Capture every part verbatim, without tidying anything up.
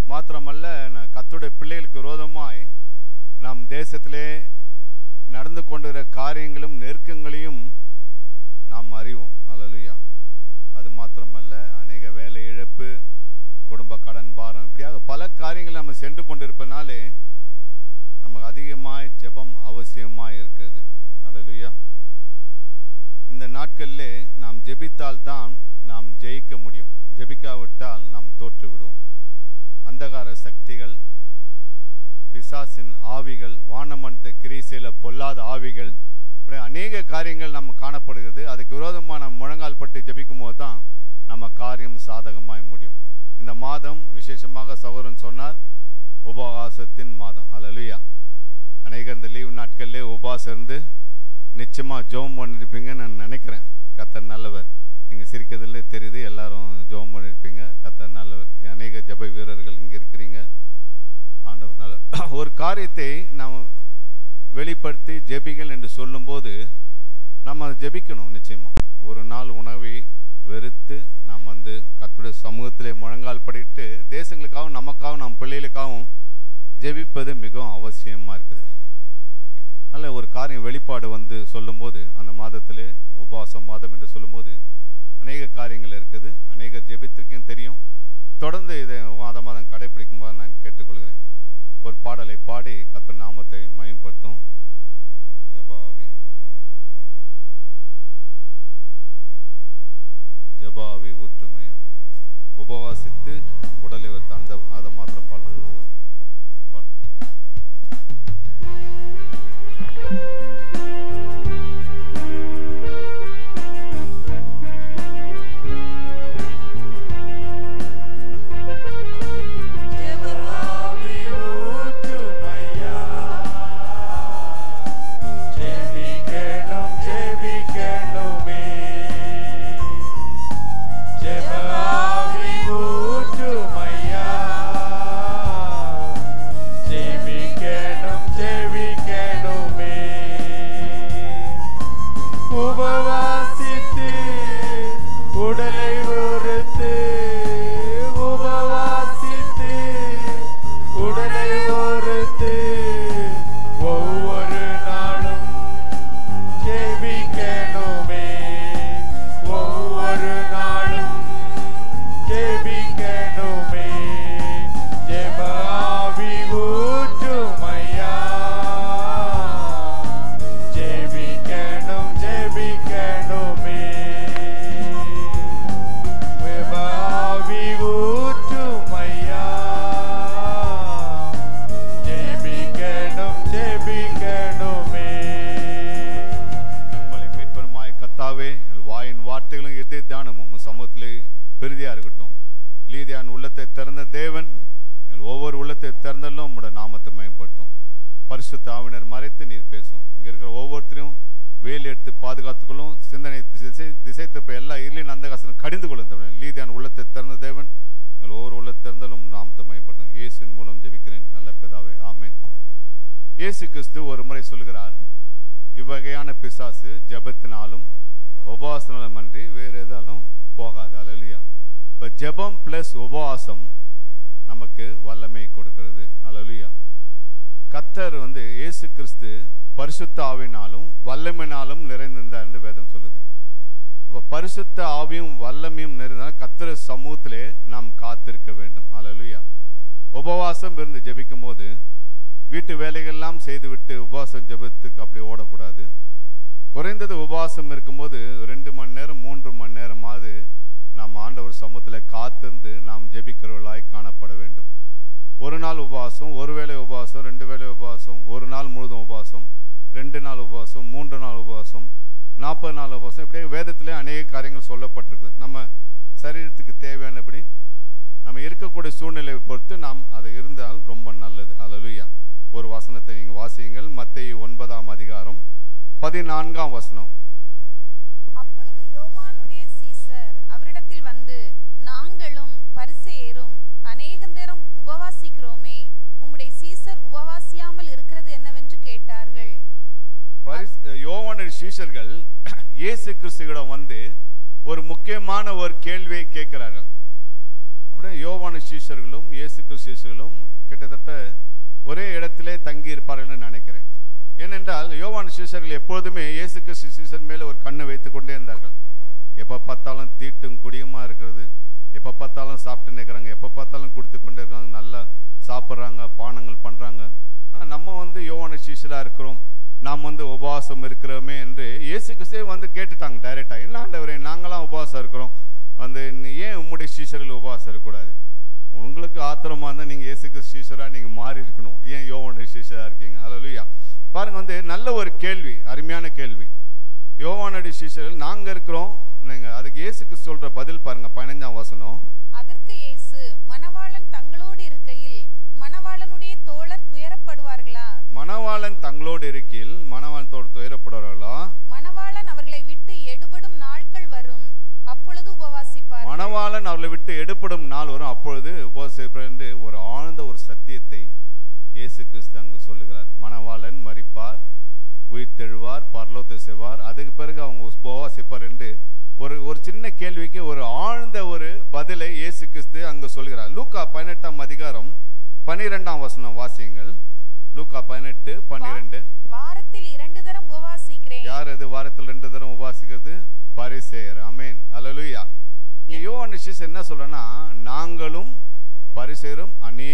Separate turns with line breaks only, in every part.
மாத்திரமல்ல, கர்த்தருடைய பிள்ளைகளுக்கு விரோதமாய் நம் தேசத்திலே நடந்து கொண்டிருக்கிற காரியங்களும் நெருக்கங்களையும் நாம் அறிவோம். ஹல்லேலூயா. அது மாத்திரமல்ல, அநேக வேலை இழப்பு, குடும்ப கடன் பாரம், இப்படியாக பல காரியங்கள் நம்ம சென்று கொண்டிருப்பனாலே நமக்கு அதிகமாய் ஜெபம் அவசியமாய் இருக்கிறது. ஹல்லேலூயா. இந்த நாட்களிலே நாம் ஜெபித்தால் தான் நாம் ஜெயிக்க முடியும். ஜெபிக்காவிட்டால் நாம் தோற்று விடுவோம். அந்தகார சக்திகள், பிசாசின் ஆவிகள், வானமண்ட கிரீசையில பொல்லாத ஆவிகள், இப்படி அநேக காரியங்கள் நம்ம காணப்படுகிறது. அதுக்கு விரோதமாக நம்ம முழங்கால் பட்டு ஜெபிக்கும் போது தான் நம்ம காரியம் சாதகமாய் முடியும். இந்த மாதம் விசேஷமாக சகோதரன் சொன்னார், உபவாசத்தின் மாதம். ஹல்லேலூயா. அநேகர் இந்த லீவு நாட்கள்லே உபவாசம் இருந்து நிச்சயமாக ஜெபம் பண்ணியிருப்பீங்கன்னு நான் நினைக்கிறேன். கர்த்தர் நல்லவர். நீங்கள் சிரிக்கிறதுலே தெரியுது, எல்லாரும் ஜெபம் பண்ணியிருப்பீங்க. கர்த்தர் நல்லவர். அநேக ஜெப வீரர்கள் இங்கே இருக்கிறீங்க. ஆண்டவர் நல்ல ஒரு காரியத்தை நாம் வெளிப்படுத்தி ஜெபிகள் என்று சொல்லும்போது நம்ம அதை ஜெபிக்கணும். நிச்சயமாக ஒரு நாள் உணவை வெறுத்து நாம் வந்து கர்த்தருடைய சமூகத்திலே முழங்கால் படிட்டு தேசங்களுக்காகவும் நமக்காகவும் நம் பிள்ளைகளுக்காகவும் ஜெபிப்பது மிகவும் அவசியமாக இருக்குது. நல்ல ஒரு காரியம் வெளிப்பாடு வந்து சொல்லும்போது அந்த மாதத்திலே உபவாச மாதம் என்று சொல்லும்போது அநேக காரியங்கள் இருக்குது. அநேகர் ஜெபித்திருக்கும் தெரியும். தொடர்ந்து இதை மாதம் மாதம் கடைபிடிக்கும்போது நான் கேட்டுக்கொள்கிறேன். ஒரு பாடலை பாடி கர்த்தர் நாமத்தை மகிமைப்படுத்தும். ஜெபாவி ஜெபாவி ஊற்றுமையா உபவாசித்து உடலை வருத்த அந்த அதை மாத்திரம் பாடலாம். பரிசுத்த ஆவினர் மறைத்து நீர் பேசும். இங்கே இருக்கிற ஒவ்வொருத்தரையும் வேலி எடுத்து பாதுகாத்துக்கொள்ளும். சிந்தனை திசை திசை திருப்ப எல்லா இருளின் அந்த கசனம் கடிந்து கொள்ளும். லீதியான உள்ளத்தை திறந்த தேவன் எங்கள் ஒவ்வொரு உள்ளத்தை திறந்தாலும் நாமத்தை மயப்படுத்தும். இயேசுவின் மூலம் ஜெபிக்கிறேன் நல்ல பிதாவே, ஆமென். இயேசு கிறிஸ்து ஒரு முறை சொல்கிறார், இவ்வகையான பிசாசு ஜெபத்தினாலும் உபவாசனாலும் அன்றி வேறு எதாலும் போகாது. அல்லேலூயா. இப்போ ஜெபம் பிளஸ் உபவாசம் நமக்கு வல்லமை கொடுக்கிறது. அல்லேலூயா. கர்த்தர் வந்து இயேசு கிறிஸ்து பரிசுத்த ஆவினாலும் வல்லமையினாலும் நிறைந்திருந்தார் என்று வேதம் சொல்லுது. அப்போ பரிசுத்த ஆவியும் வல்லமையும் நிறைந்தால் கர்த்தர் சமூகத்திலே நாம் காத்திருக்க வேண்டும். அல்லேலூயா. உபவாசம் இருந்து ஜெபிக்கும் போது வீட்டு வேலைகள்லாம் செய்துவிட்டு உபவாசம் ஜெபத்துக்கு அப்படி ஓடக்கூடாது. குறைந்தது உபவாசம் இருக்கும்போது ரெண்டு மணி நேரம் மூன்று மணி நேரமாவது நாம் ஆண்டவர் சமூகத்தில் காத்திருந்து நாம் ஜெபிக்கிறவர்களாய் காணப்பட வேண்டும். ஒரு நாள் உபவாசம், ஒரு வேளை உபவாசம், ரெண்டு வேளை உபவாசம், ஒரு நாள் முழுதும் உபவாசம், ரெண்டு நாள் உபவாசம், மூன்று நாள் உபவாசம், நாற்பது நாள் உபவாசம், இப்படியே வேதத்திலே அநேக காரியங்கள் சொல்லப்பட்டிருக்குது. நம்ம சரீரத்துக்கு தேவையானபடி நம்ம இருக்கக்கூடிய சூழ்நிலையை பொறுத்து நாம் அது இருந்தால் ரொம்ப நல்லது. ஹல்லேலூயா. ஒரு வசனத்தை நீங்கள் வாசியுங்கள். மத்தேயு ஒன்பதாம் அதிகாரம் பதினான்காம் வசனம்.
அப்பொழுது யோவானுடைய சீசர் அவரிடத்தில் வந்து, நாங்களும் பரிசேயரும் அநேகந்தரம் உபவாசிக்கிறோமே, உம்முடைய சீசர் உபவாசியாமல் இருக்கிறது என்னவென்று கேட்டார்கள்.
யோவானுடைய சீஷர்கள் இயேசு கிறிஸ்துவிடம் வந்து ஒரு முக்கியமான ஒரு கேள்வியை கேட்கிறார்கள். அப்படியே யோவான சீஷர்களும் இயேசு கிறிஸ்து சீஷர்களும் கிட்டத்தட்ட ஒரே இடத்திலே தங்கி இருப்பார்கள் நினைக்கிறேன். ஏனென்றால் யோவான சீஷர்கள் எப்பொழுதுமே இயேசு கிறிஸ்து சீஷர் மேலே ஒரு கண்ணை வைத்து கொண்டே இருந்தார்கள். எப்போ பார்த்தாலும் தீட்டும் குடியுமா இருக்கிறது, எப்போ பார்த்தாலும் சாப்பிட்டு நிற்கிறாங்க, எப்போ பார்த்தாலும் கொடுத்து கொண்டே இருக்காங்க, நல்லா சாப்பிட்றாங்க, பானங்கள் பண்ணுறாங்க. ஆனால் நம்ம வந்து யோவான சீஷராக இருக்கிறோம், நாம் வந்து உபவாசம் இருக்கிறோமே என்று இயேசு கிறிஸ்துவே வந்து கேட்டுட்டாங்க டைரெக்டாக. என்ன ஆண்டவரே, நாங்களாம் உபவாசம் இருக்கிறோம், வந்து ஏன் உம்முடைய சீஷர்கள் உபவாசம் இருக்கக்கூடாது? உங்களுக்கு ஆத்திரமா இருந்தால் நீங்கள் இயேசு கிறிஸ்து சீஷராக நீங்கள் மாறி இருக்கணும், ஏன் யோவானுடைய சீஷராக இருக்கீங்க? ஹல்லேலூயா. பாருங்க, வந்து நல்ல ஒரு கேள்வி, அருமையான கேள்வி. யோவானுடைய சீஷர்கள் நாங்கள் இருக்கிறோம், நீங்கள் அதுக்கு இயேசுக்கு சொல்ற பதில் பாருங்க, பதினைஞ்சாம் வசனம்.
அதற்கு இயேசு, மணவாளன் தங்களோடு இருக்கையில் மணவாளனுடைய தோழர் துயரப்படுவார்களா?
மணவாளன் தங்களோடு இருக்கையில் மணவாளன் தோழர் துயரப்படுவார்களா?
மணவாளன் அவர்களை விட்டு எடுபடும் நாட்கள் வரும், அப்பொழுது உபவாசிப்பார்.
மணவாளன் அவர்களை விட்டு எடுபடும் நாள் வரும், அப்பொழுது உபவாசிப்பார் என்று ஒரு ஆழ்ந்த ஒரு சத்தியத்தை இயேசு கிறிஸ்து அங்கு சொல்லுகிறார். மணவாளன் மரிப்பார், உயிர் தெழுவார், பரலோகத்தை செய்வார், அதுக்கு பிறகு அவங்க உபவாசிப்பார் என்று ஒரு ஒரு சின்ன கேள்விக்கு ஒரு ஆழ்ந்த ஒரு பதிலை இயேசு கிறிஸ்து அங்கு சொல்கிறார். லூக்கா பதினெட்டாம் அதிகாரம் பனிரெண்டாம் வசனம் வாசியுங்கள். லூக்கா பதினெட்டு பன்னிரெண்டு.
வாரத்தில் இரண்டு தரம் உபவாசிக்கிறேன்.
யார் அது வாரத்தில் ரெண்டு தரம் உபவாசிக்கிறது? பரிசேயர். ஆமென், அல்லேலூயா. இங்க யோவான் சீஷர் என்ன சொல்றேன்னா, நாங்களும் பரிசேயரும்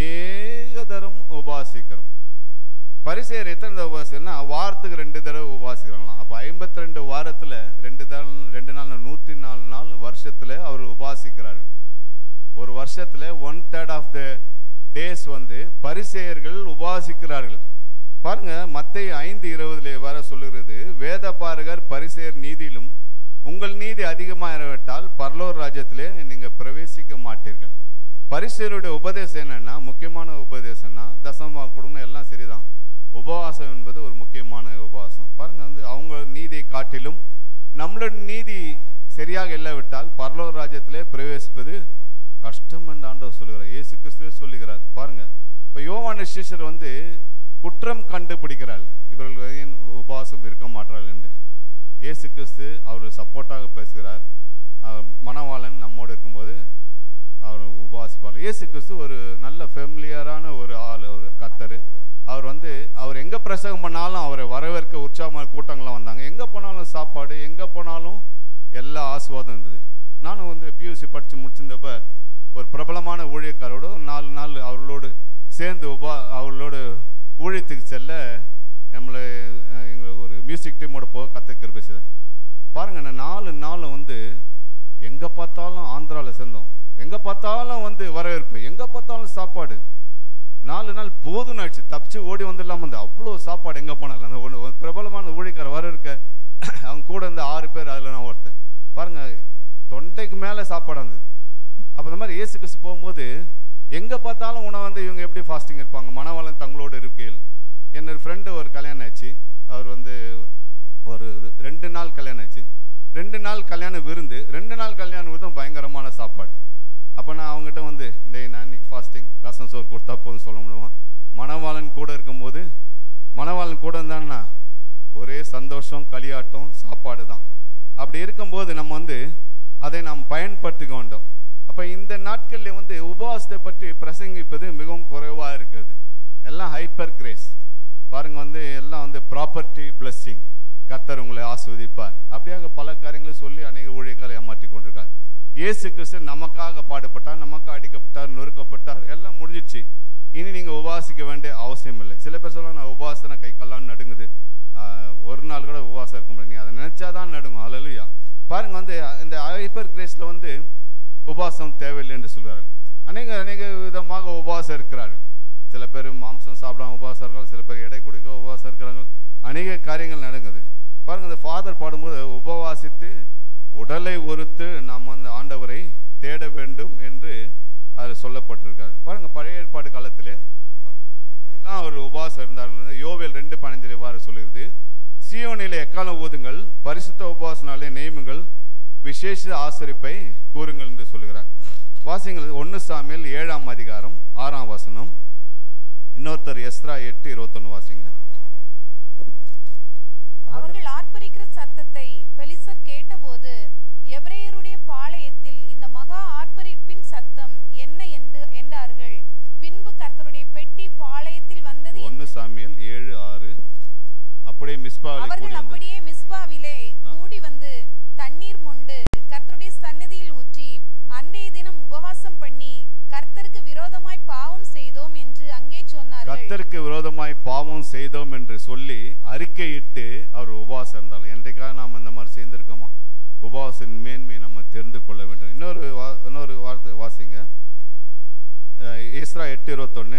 அநேக தரம் உபவாசிக்கிறோம். பரிசேயர் எத்தனை தடவை உபவாசிக்கிறா? வாரத்துக்கு ரெண்டு தடவை உபவாசிக்கிறாங்களாம். அப்போ ஐம்பத்தி ரெண்டு வாரத்தில் ரெண்டு தரம் ரெண்டு நாள் நூற்றி நாலு நாள் வருஷத்தில் அவர் உபவாசிக்கிறார்கள். ஒரு வருஷத்தில் one third of the days வந்து பரிசேயர்கள் உபவாசிக்கிறார்கள். பாருங்க, மத்தேயு ஐந்து இருபதுல வர சொல்லுகிறது, வேத பாரகர் பரிசேயர் நீதியிலும் உங்கள் நீதி அதிகமாகிவிட்டால் பரலோக ராஜ்யத்திலே நீங்க பிரவேசிக்க மாட்டீர்கள். பரிசேயருடைய உபதேசம் என்னன்னா, முக்கியமான உபதேசம்னா தசம கொடுக்கணும், எல்லாம் சரிதான். உபவாசம் என்பது ஒரு முக்கியமான உபவாசம். பாருங்க, வந்து அவங்க நீதியை காட்டிலும் நம்மளோட நீதி சரியாக இல்லாவிட்டால் பரலோக ராஜ்யத்திலே பிரவேசிப்பது கஷ்டம் என்று ஆண்டவர் சொல்லுகிறார், இயேசு கிறிஸ்துவே சொல்லுகிறார். பாருங்க, இப்போ யோவான் சீஷர் வந்து குற்றம் கண்டுபிடிக்கிறாள், இவர்கள் ஏன் உபவாசம் இருக்க மாட்டார்கள் என்று. இயேசு கிறிஸ்து அவர் சப்போர்ட்டாக பேசுகிறார். மணவாளன் நம்மோடு இருக்கும்போது அவர் உபவாசிப்பார். இயேசு கிறிஸ்து ஒரு நல்ல ஃபெமிலியரான ஒரு ஆள், ஒரு கர்த்தர். அவர் வந்து அவர் எங்கே பிரசங்கம் பண்ணாலும் அவரை வரவேற்க உற்சாகமான கூட்டங்கள்லாம் வந்தாங்க. எங்கே போனாலும் சாப்பாடு, எங்கே போனாலும் எல்லா ஆசீர்வாதம் இருந்தது. நானும் வந்து பியூசி படித்து முடிச்சிருந்தப்ப ஒரு பிரபலமான ஊழியக்காரோடு நாலு நாள் அவர்களோடு சேர்ந்து உபா அவர்களோடு ஊழியத்துக்கு செல்ல நம்மளை எங்கள் ஒரு மியூசிக் டீமோட போக கற்றுக்கிற பேசுகிறேன். பாருங்கள், நான் நாலு நாள் வந்து எங்கே பார்த்தாலும் ஆந்திராவில் சேர்ந்தோம், எங்கே பார்த்தாலும் வந்து வரவேற்பு, எங்கே பார்த்தாலும் சாப்பாடு. நாலு நாள் போதும் ஆயிடுச்சு, தப்பிச்சு ஓடி வந்துடலாம். வந்து அவ்வளோ சாப்பாடு எங்கே போனாலும். அந்த ஒன்று பிரபலமான ஊழியக்கார வர இருக்க அவங்க கூட இருந்த ஆறு பேர், அதில் நான் ஒருத்தர். பாருங்கள், தொண்டைக்கு மேலே சாப்பாடு வந்தது. அப்போ இந்த மாதிரி இயேசு கிறிஸ்து போகும்போது எங்கே பார்த்தாலும் உணவு வந்து இவங்க எப்படி ஃபாஸ்டிங் இருப்பாங்க? மணவாளன் தங்களோடு இருக்கையில். என்னோட ஃப்ரெண்டு ஒரு கல்யாணம் ஆச்சு, அவர் வந்து ஒரு ரெண்டு நாள் கல்யாணம் ஆச்சு. ரெண்டு நாள் கல்யாண விருந்து, ரெண்டு நாள் கல்யாண விருதும் பயங்கரமான சாப்பாடு. அப்போ நான் அவங்ககிட்ட வந்து டேய், நான் இன்னைக்கு ஃபாஸ்டிங், ரசம் சோறு கொடுத்தா போதும் சொல்ல முடியுமா? மணவாளன் கூட இருக்கும்போது, மணவாளன் கூட இருந்தான்னா ஒரே சந்தோஷம், களியாட்டம், சாப்பாடு தான். அப்படி இருக்கும்போது நம்ம வந்து அதை நாம் பயன்படுத்திக்க வேண்டும். அப்போ இந்த நாட்களில் வந்து உபவாசத்தை பற்றி பிரசங்கிப்பது மிகவும் குறைவாக இருக்கிறது. எல்லாம் ஹைப்பர் கிரேஸ். பாருங்கள், வந்து எல்லாம் வந்து ப்ராப்பர்ட்டி பிளஸ்ஸிங், கர்த்தர் உங்களை ஆஸ்வதிப்பார், அப்படியாக பல காரியங்களை சொல்லி அநேக ஊழியர்களை ஏமாற்றி கொண்டிருக்கார். இயேசு கிறிஸ்து நமக்காக பாடுபட்டார், நமக்காக அடிக்கப்பட்டார், நொறுக்கப்பட்டார், எல்லாம் முடிஞ்சிச்சு. இனி நீங்கள் உபவாசிக்க வேண்டிய அவசியம் இல்லை. சில பேர் சொல்லுவாங்க, நான் உபவாசனை கை கல்லான்னு நடுங்குது, ஒரு நாள் கூட உபவாசம் இருக்க முடியாது, நீ அதை நினச்சாதான் நடுங்கும். அல்லேலூயா. பாருங்கள், வந்து இந்த ஹைப்பர் கிரேஸில் வந்து உபவாசம் தேவையில்லை என்று சொல்கிறார்கள். அநேக அநேக விதமாக உபவாசம் இருக்கிறார்கள். சில பேர் மாம்சம் சாப்பிடாம உபவாசம் இருக்காங்க, சில பேர் எடை குடிக்க உபவாசம் இருக்கிறாங்க, அநேக காரியங்கள் நடக்குது. பாருங்கள், இந்த ஃபாதர் பாடும்போது உபவாசித்து உடலை ஒருத்து நாம் அந்த ஆண்டவரை தேட வேண்டும் என்று அதில் சொல்லப்பட்டிருக்காரு. பாருங்கள், பழைய ஏற்பாடு காலத்தில் எப்படிலாம் அவர் உபவாசம் இருந்தார்கள். யோவேல் ரெண்டு பதினஞ்சில் வார சொல்லுகிறது, சீயோனிலே எக்காலம் ஊதுங்கள், பரிசுத்த உபவாச நாளை நியமுங்கள், விசேஷ ஆசரிப்பை கூறுங்கள் என்று சொல்லுகிறார். வாசிங்கள் ஒன்று சாமுவேல் ஏழாம் அதிகாரம் ஆறாம் வசனம். இன்னொருத்தர் எஸ்ரா எட்டு இருபத்தொன்னு வாசிங்க.
அவர்கள் ஆர்ப்பரிக்கிற சத்தத்தை பெலிஸ்தர் கேட்டபோது, எபிரேயருடைய பாளையத்தில் இந்த மகா ஆர்ப்பரிப்பின் சத்தம் என்ன
சாமியல் ஏழு ஆறு. அப்படியே மிஸ்பாவிலே கூடி
அவர்கள்
வந்து
அப்படியே மிஸ்பாவிலே கூடி வந்து தண்ணீர் மொண்டு கர்த்தருடைய சந்நிதியில் ஊற்றி அன்றைய தினம் உபவாசம் பண்ணி கர்த்தருக்கு விரோதமாய் பாவம் செய்தோம் என்று அங்கே சொன்னார்கள்.
கர்த்தருக்கு விரோதமாய் பாவம் செய்தோம் என்று சொல்லி அறிக்கையிட்டு அவர் உபவாசம் இருந்தால். என்றைக்காக நாம் அந்த மாதிரி சேர்ந்திருக்கோமா? உபவாசின் மேன்மையை நம்ம தெரிந்து கொள்ள வேண்டும். இன்னொரு இன்னொரு வார்த்தை வாசிங்க, எஸ்றா எட்டு இருபத்தொன்னு.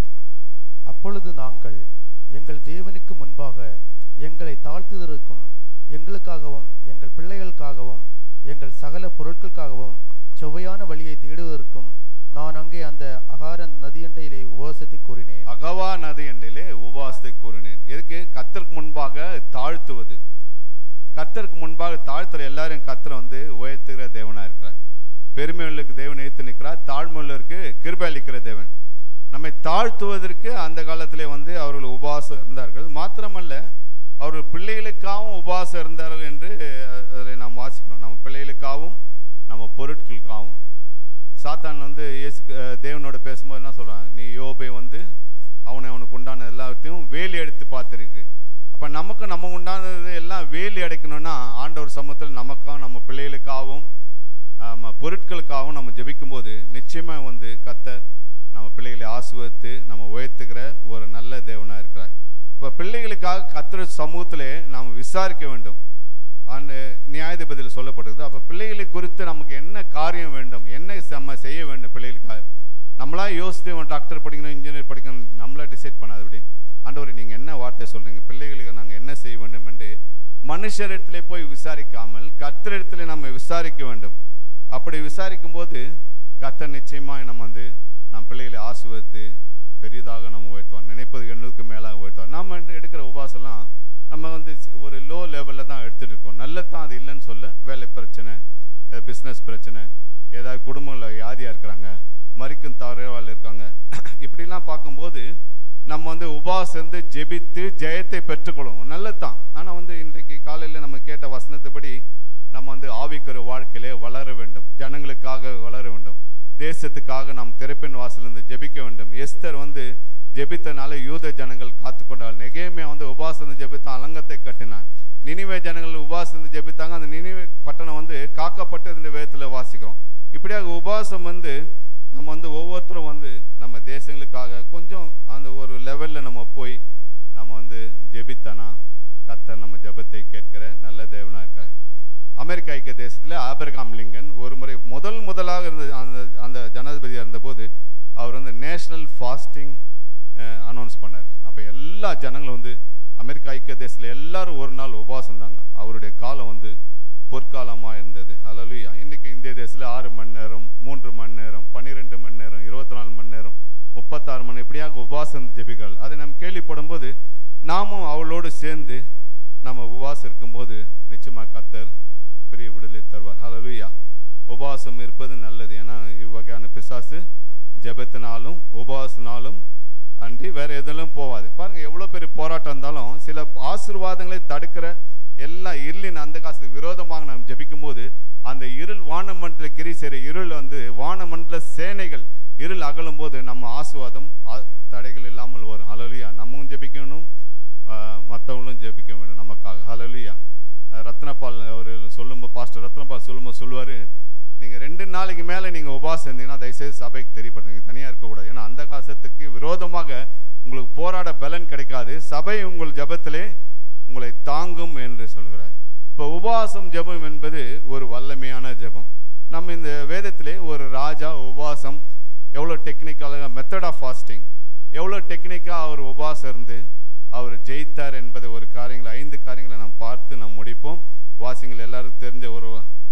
அப்பொழுது நாங்கள் எங்கள் தேவனுக்கு முன்பாக எங்களை தாழ்த்துவதற்கும் எங்களுக்காகவும் எங்கள் பிள்ளைகளுக்காகவும் எங்கள் சகல பொருட்களுக்காகவும் செவ்வையான வழியை தேடுவதற்கும் நான் அங்கே அந்த அகார நதியண்டையிலே உபவாசத்தை கூறினேன்.
அகவா நதியண்டையிலே உபவாசத்தை கூறினேன். எதுக்கு? கர்த்தருக்கு முன்பாக தாழ்த்துவது. கர்த்தருக்கு முன்பாக தாழ்த்துற எல்லாரும் கர்த்தர் வந்து உயர்த்துகிற தேவனா இருக்கிறார். பெருமையுள்ளருக்கு தேவன் ஏற்று நிற்கிறார், தாழ்மையுள்ளருக்கு கிருபை அளிக்கிற தேவன். நம்மை தாழ்த்துவதற்கு அந்த காலத்திலே வந்து அவர்கள் உபவாசம் இருந்தார்கள். மாத்திரமல்ல, அவர்கள் பிள்ளைகளுக்காகவும் உபவாசம் இருந்தார்கள் என்று அதில் நாம் வாசிக்கிறோம். நம்ம பிள்ளைகளுக்காகவும் நம்ம பொருட்களுக்காகவும். சாத்தான் வந்து இயேசு தேவனோட பேசும்போது என்ன சொல்கிறான்? நீ யோபை வந்து அவனை அவனுக்கு உண்டான எல்லாத்தையும் வேலி எடுத்து பார்த்துருக்கு. அப்போ நமக்கு நம்ம உண்டானது எல்லாம் வேலி அடைக்கணும்னா ஆண்டவர் சமூகத்தில் நமக்காகவும் நம்ம பிள்ளைகளுக்காகவும் நம்ம பொருட்களுக்காகவும் நம்ம ஜெபிக்கும்போது நிச்சயமாக வந்து கர்த்தர் நம்ம பிள்ளைகளை ஆசீர்வதித்து நம்ம உயர்த்துகிற ஒரு நல்ல தேவனாக இருக்கிறார். இப்போ பிள்ளைகளுக்காக கர்த்தர் சமூகத்திலே நாம் விசாரிக்க வேண்டும். அந்த நியாயாதிபதியில் சொல்லப்பட்டிருக்குது. அப்போ பிள்ளைகளை குறித்து நமக்கு என்ன காரியம் வேண்டும், என்ன நம்ம செய்ய வேண்டும் பிள்ளைகளுக்காக. நம்மளா யோசித்து டாக்டர் படிக்கணும், இன்ஜினியர் படிக்கணும், நம்மளா டிசைட் பண்ணாதபடி ஆண்டவரே நீங்கள் என்ன வார்த்தை சொல்கிறீங்க, பிள்ளைகளுக்கு நாங்கள் என்ன செய்ய வேண்டும் என்று மனுஷரிடத்திலே போய் விசாரிக்காமல் கர்த்தரிடத்திலே நம்ம விசாரிக்க வேண்டும். அப்படி விசாரிக்கும் போது கர்த்தர் நிச்சயமாக நம்ம வந்து நம் பிள்ளைகளை ஆசீர்வதித்து பெரியதாக நம்ம உயர்த்துவோம். நினைப்பது எண்ணூறுக்கு மேலாக உயர்த்துவோம். நாம் எடுக்கிற உபவாசம்லாம் நம்ம வந்து ஒரு லோ லெவலில் தான் எடுத்துகிட்டு இருக்கோம். நல்லதான் அது இல்லைன்னு சொல்ல, வேலை பிரச்சனை, பிஸ்னஸ் பிரச்சனை, ஏதாவது குடும்பங்களில் வியாதியாக இருக்கிறாங்க, மறிக்கும் தவறுகள் இருக்காங்க. இப்படிலாம் பார்க்கும்போது நம்ம வந்து உபவாசம் இருந்து ஜெபித்து ஜெயத்தை பெற்றுக்கொள்ளும். நல்லது தான். ஆனால் வந்து இன்றைக்கு காலையில் நம்ம கேட்ட வசனத்தைப்படி நம்ம வந்து ஆவிக்கிற வாழ்க்கையிலே வளர வேண்டும், ஜனங்களுக்காக வளர வேண்டும், தேசத்துக்காக நாம் திறப்பின் வாசலிருந்து ஜெபிக்க வேண்டும். எஸ்தர் வந்து ஜெபித்தனால யூத ஜனங்கள் காத்து கொண்டாள். நெகேமியா வந்து உபவாசம் ஜெபித்தான், அலங்கத்தை கட்டினான். நினிவே ஜனங்கள் உபவாசம் ஜெபித்தாங்க, அந்த நினிவே பட்டணம் வந்து காக்கப்பட்டது இந்த வேதத்தில் வாசிக்கிறோம். இப்படியாக உபவாசம் வந்து நம்ம வந்து ஒவ்வொருத்தரும் வந்து நம்ம தேசங்களுக்காக கொஞ்சம் அந்த ஒரு லெவலில் நம்ம போய் நம்ம வந்து ஜெபித்தானா கர்த்தர் நம்ம ஜெபத்தை கேட்கிற நல்ல தேவனாக இருக்கார். அமெரிக்க ஐக்கிய தேசத்தில் ஆபிரகாம் லிங்கன் ஒரு முறை முதல் முதலாக இருந்த அந்த அந்த ஜனாதிபதியாக இருந்தபோது அவர் வந்து நேஷ்னல் ஃபாஸ்டிங் அனௌன்ஸ் பண்ணார். அப்போ எல்லா ஜனங்களும் வந்து அமெரிக்க ஐக்கிய தேசத்தில் எல்லாரும் ஒரு நாள் உபவாசம் இருந்தாங்க. அவருடைய காலம் வந்து பொற்காலமாக இருந்தது. ஹல்லேலூயா. இன்றைக்கி இந்திய தேசத்தில் ஆறு மணி நேரம், மூன்று மணி நேரம், பன்னிரெண்டு மணி நேரம், இருபத்தி நாலு மணி நேரம், முப்பத்தாறு மணி இப்படியாக உபவாசம் ஜெபிக்கிறாள். அதை நம்ம கேள்விப்படும் போது நாமும் அவளோடு சேர்ந்து நம்ம உபவாசம் இருக்கும்போது நிச்சயமாக கர்த்தர் பெரிய விடுதலை தருவார். ஹல்லேலூயா. உபவாசம் இருப்பது நல்லது. ஏன்னா இவ்வகையான பிசாசு ஜெபத்தினாலும் உபவாசனாலும் அன்றி வேறு எதிலும் போவாது. பாருங்கள், எவ்வளோ பெரிய போராட்டம் இருந்தாலும் சில ஆசீர்வாதங்களை தடுக்கிற எல்லா இருளின் அந்த காசுக்கு விரோதமாக நாம் ஜெபிக்கும் போது அந்த இருள் வானமண்டல கிரி செய்கிற இருள் வந்து வானமண்டல சேனைகள் இருள் அகலும் போது நம்ம ஆசீர்வாதம் தடைகள் இல்லாமல் வரும். ஹல்லேலூயா. நம்மவும் ஜெபிக்கணும், மற்றவங்களும் ஜெபிக்க வேண்டும் நமக்காக. ஹல்லேலூயா. ரத்னபால் அவர் சொல்லும்போது, பாஸ்டர் ரத்னபால் சொல்லும்போது சொல்லுவார், நீங்கள் ரெண்டு நாளைக்கு மேலே நீங்கள் உபவாசம் இருந்தீங்கன்னா தயவுசெய்து சபைக்கு தெரியப்படுத்துங்க, தனியாக இருக்கக்கூடாது. ஏன்னா அந்த காசத்துக்கு விரோதமாக உங்களுக்கு போராட பலன் கிடைக்காது. சபை உங்கள் ஜபத்திலே உங்களை தாங்கும் என்று சொல்கிறார். இப்போ உபவாசம் ஜெபம் என்பது ஒரு வல்லமையான ஜெபம். நம்ம இந்த வேதத்திலே ஒரு ராஜா உபவாசம் எவ்வளோ டெக்னிக்கலாக மெத்தட் ஆஃப் ஃபாஸ்டிங் எவ்வளோ டெக்னிக்காக அவர் உபவாசம் இருந்து அவர் ஜெயித்தார் என்பது ஒரு காரியங்கள் ஐந்து காரியங்களை நாம் பார்த்து நாம் முடிப்போம். வாசிங்கள் எல்லாருக்கும் தெரிஞ்ச ஒரு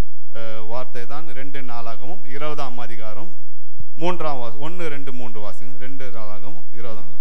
வார்த்தை தான் ரெண்டு நாளாகவும் இருபதாம் அதிகாரம் மூன்றாம் வாசி ஒன்று ரெண்டு மூன்று வாசிங்க. ரெண்டு நாளாகவும் இருபதாம்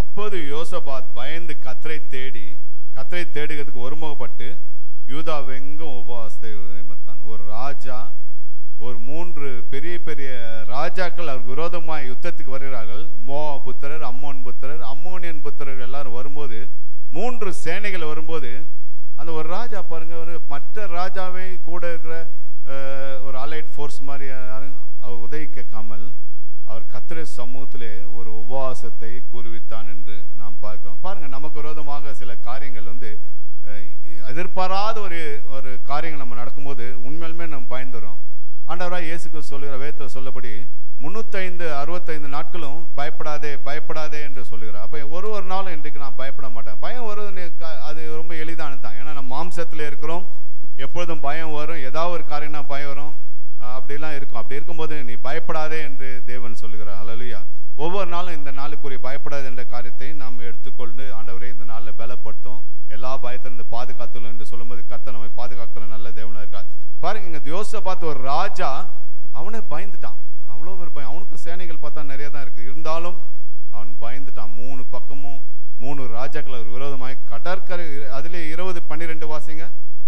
அப்போது யோசபாத் பயந்து கர்த்தரை தேடி கர்த்தரை தேடுகிறதுக்கு ஒருமுகப்பட்டு யூதாவெங்கும் உபவாசத்தை நியமித்தான். ஒரு ராஜா, ஒரு மூன்று பெரிய பெரிய ராஜாக்கள் அவர் விரோதமாக யுத்தத்துக்கு வருகிறார்கள். மோவாப் புத்திரர், அம்மோன் புத்திரர், அம்மோனியன் புத்திரர் எல்லாரும் வரும்போது, மூன்று சேனைகள் வரும்போது, அந்த ஒரு ராஜா பாருங்க, ஒரு மற்ற ராஜாவை கூட இருக்கிற ஒரு அலைட் ஃபோர்ஸ் மாதிரி யாரும் அவர் உதவி கேட்காமல் அவர் கர்த்தருடைய சமூகத்திலே ஒரு உபவாசத்தை கூறுவித்தான் என்று நாம் பார்க்கிறோம். பாருங்க, நமக்கு விரோதமாக சில காரியங்கள் வந்து எதிர்பாராத ஒரு ஒரு காரியங்கள் நம்ம நடக்கும்போது உண்மையிலுமே நம்ம பயந்துடுறோம். ஆண்டவராக இயேசுக்கு சொல்லுகிற வேதத்தில் சொல்லபடி முன்னூத்தைந்து அறுபத்தைந்து நாட்களும் பயப்படாதே பயப்படாதே என்று சொல்லுகிறார். அப்போ ஒரு ஒரு நாளும் இன்றைக்கு நான் பயப்பட மாட்டேன். பயம் வருது, அது ரொம்ப எளிதானது தான். ஏன்னா நம்ம மாம்சத்தில் இருக்கிறோம், எப்பொழுதும் பயம் வரும், ஏதாவது ஒரு காரியம்னா பயம் வரும், அப்படிலாம் இருக்கும். அப்படி இருக்கும்போது நீ பயப்படாதே என்று தேவன் சொல்லுகிறார். ஹல்லேலூயா. ஒவ்வொரு நாளும் இந்த நாளுக்குரிய பயப்படாது என்ற காரியத்தை நாம் எடுத்துக்கொண்டு ஆண்டவரே இந்த நாளில் பலப்படுத்தும், எல்லா பயத்திலிருந்து பாதுகாத்துள்ளோம் என்று சொல்லும்போது கர்த்தர் நம்மை பாதுகாக்கிற நல்ல தேவனாக இருக்கார். பாருங்க, இங்கே யோசேப்பை பார்த்து ஒரு ராஜா அவனே பயந்துட்டான். அவ்வளோ ஒரு பயம். அவனுக்கு சேனைகள் பார்த்தா நிறைய தான் இருக்குது, இருந்தாலும் அவன் பயந்துட்டான். மூணு பக்கமும் மூணு ராஜாக்கள் ஒரு விரோதமாய் கடற்கரை, அதிலே இருபது பன்னிரெண்டு வாசிங்க.